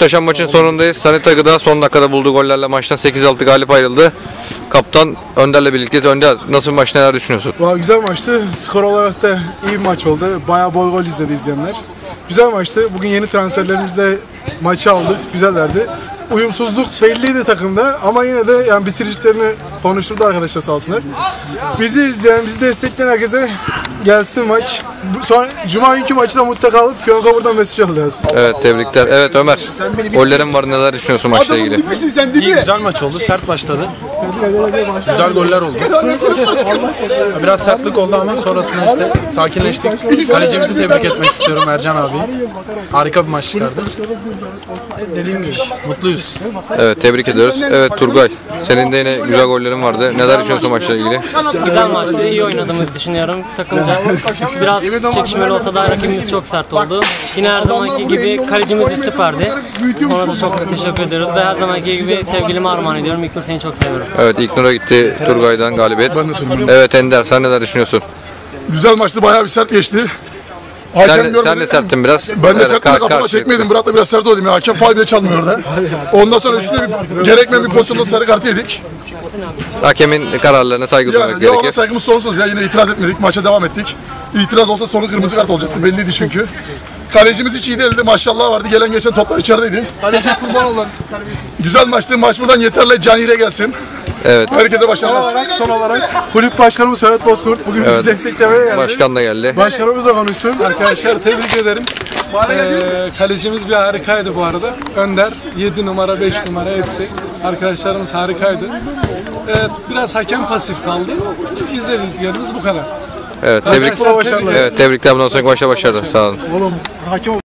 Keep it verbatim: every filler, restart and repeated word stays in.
Muhteşem maçın sonundayız. Sanet Akı'da son dakikada bulduğu gollerle maçtan sekiz altı galip ayrıldı. Kaptan Önder'le birlikte. Önder, nasıl bir maç, neler düşünüyorsun? Vallahi güzel maçtı. Skor olarak da iyi bir maç oldu. Bayağı bol gol izledi izleyenler. Güzel maçtı. Bugün yeni transferlerimizle maçı aldık. Güzellerdi. Uyumsuzluk belliydi takımda ama yine de yani bitiricilerini konuşturdu arkadaşlar, sağ olsunlar. Bizi izleyen, bizi destekleyen herkese gelsin maç. Sonra Cuma günkü maçı da mutlaka alıp Fiyonka buradan mesaj alacağız. Evet, tebrikler. Evet Ömer, gollerin var, neler düşünüyorsun maçla ilgili? İyi, güzel maç oldu. Sert başladı. Güzel goller oldu. Biraz sertlik oldu ama sonrasında işte sakinleştik. Kalecimizi tebrik etmek istiyorum, Ercan abi. Harika bir maç çıkardı. Dediğim gibi mutluyuz. Evet, tebrik ediyoruz. Evet Turgay, senin de yine güzel gollerin vardı. Neler düşünüyorsun maçla ilgili? Güzel maçtı, iyi oynadığımızı düşünüyorum takımca. Biraz çekişmeli olsa da rakibimiz çok sert oldu. Yine her zamanki gibi kalecimiz de süperdi. Ona da çok teşekkür ediyoruz ve her zamanki gibi sevgilime armağan ediyorum. İlknur, seni çok seviyorum. Evet, İlknur'a gitti Turgay'dan galibiyet. Evet Ender, sen neler düşünüyorsun? Güzel maçtı, bayağı bir sert geçti. Sen, sen de serttin biraz. Ben de Evet, serttim, kafama tekmeydim. Murat da biraz sert olayım ya. Hakem faul bile çalmıyor orada. Ondan sonra üstüne bir, gerekmeyen bir pozisyonda sarı kart yedik. Hakemin kararlarına saygı duymak Yani ya ona gerekir. saygımız sonsuz ya. Yine itiraz etmedik. Maça devam ettik. İtiraz olsa sonu kırmızı kart olacaktı. Belliydi çünkü. Kalecimiz hiç iyi değildi. Maşallah vardı. Gelen geçen toplar içerideydi. Kaleci kurban olan. Güzel maçtı. Maç buradan yeterli. Canire gelsin. Evet. Herkese başarılar. Son olarak kulüp başkanımız Ferhat Bozkurt bugün Evet. bizi desteklemeye geldi. Başkan da geldi. Başkanımız da konuşsun. Arkadaşlar tebrik ederim. Ee, kalecimiz bir harikaydı bu arada. Önder, yedi numara, beş numara hepsi. Arkadaşlarımız harikaydı. Ee, biraz hakem pasif kaldı. İzlediklerimiz bu kadar. Evet, tebrik. Arkadaşlar, tebrik ederim. Evet, tebrikler. Bundan sonraki maça başarılar. Sağ olun. Oğlum hakem